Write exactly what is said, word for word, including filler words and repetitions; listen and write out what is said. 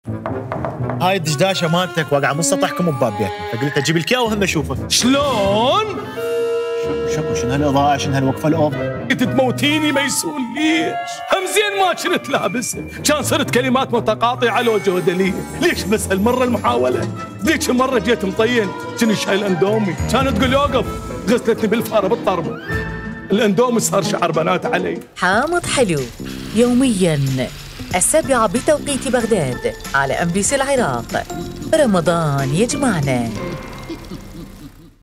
هاي الدشداشه مالتك واقعه من سطحكم بباب بيتنا، فقلت اجيب لك اياه وهم اشوفه. شلون؟ شكو شنو هالاضاءه، شنو هالوقفه الاوضه؟ كنت تموتيني ميسون ليش؟ هم زين ما كنت لابس، كان صرت كلمات متقاطعه لو جودليه، ليش بس هالمره المحاوله؟ ذيك المره جيت مطين كني شايل اندومي، كانت تقول اوقف، غسلتني بالفاره بالطربه. الاندومي صار شعر بنات علي. حامض حلو يوميا السابعة بتوقيت بغداد على أم بي سي العراق. رمضان يجمعنا.